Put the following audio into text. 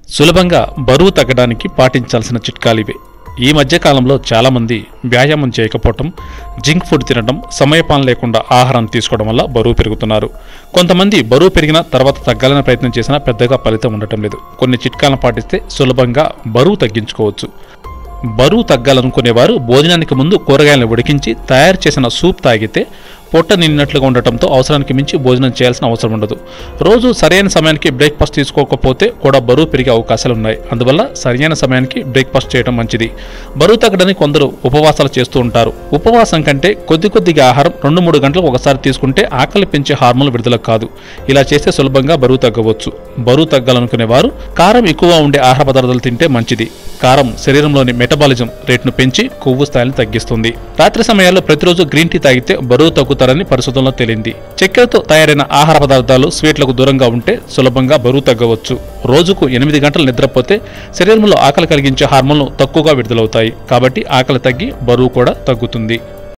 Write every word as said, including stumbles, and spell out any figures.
సులభంగా బరువు తగ్గడానికి పాటించాల్సిన చిట్కాలు ఇవే. ఈ మధ్య కాలంలో చాలామంది వ్యాయామం చేయకపోవటం, జంక్ ఫుడ్ తినడం, సమయపాలన లేకుండా ఆహారం తీసుకోవడం వల్ల బరువు పెరుగుతున్నారు. కొంతమంది బరువు పెరిగిన తర్వాత తగ్గాలని ప్రయత్నం చేసినా పెద్దగా ఫలితం ఉండటం లేదు. కొన్ని చిట్కాలను పాటిస్తే సులభంగా బరువు తగ్గించుకోవచ్చు. బరువు తగ్గాలనుకునేవారు భోజనానికి ముందు కూరగాయలను ఉడికించి తయారు చేసిన సూప్ తాగితే పొట్ట నిండినట్లుగా ఉండటంతో అవసరానికి మించి భోజనం చేయాల్సిన అవసరం ఉండదు. రోజు సరైన సమయానికి బ్రేక్ఫాస్ట్ తీసుకోకపోతే కూడా బరువు పెరిగే అవకాశాలు ఉన్నాయి. అందువల్ల సరైన సమయానికి బ్రేక్ఫాస్ట్ చేయడం మంచిది. బరువు తగ్గడానికి కొందరు ఉపవాసాలు చేస్తూ ఉంటారు. ఉపవాసం కంటే కొద్ది కొద్దిగా ఆహారం రెండు మూడు గంటలకు ఒకసారి తీసుకుంటే ఆకలి పెంచే హార్మోన్లు విడుదల కాదు. ఇలా చేస్తే సులభంగా బరువు తగ్గవచ్చు. బరువు తగ్గాలనుకునే వారు కారం ఎక్కువ ఉండే ఆహార పదార్థాలు తింటే మంచిది. కారం శరీరంలోని మెటబాలిజం రేటును పెంచి కొవ్వు స్థాయిని తగ్గిస్తుంది. రాత్రి సమయాల్లో ప్రతిరోజు గ్రీన్ టీ తాగితే బరువు తగ్గుతారని పరిశోధనలో తేలింది. చక్కెరతో తయారైన ఆహార పదార్థాలు, స్వీట్లకు దూరంగా ఉంటే సులభంగా బరువు తగ్గవచ్చు. రోజుకు ఎనిమిది గంటలు నిద్రపోతే శరీరంలో ఆకలి కలిగించే హార్మోన్లు తక్కువగా విడుదలవుతాయి. కాబట్టి ఆకలి తగ్గి బరువు కూడా తగ్గుతుంది.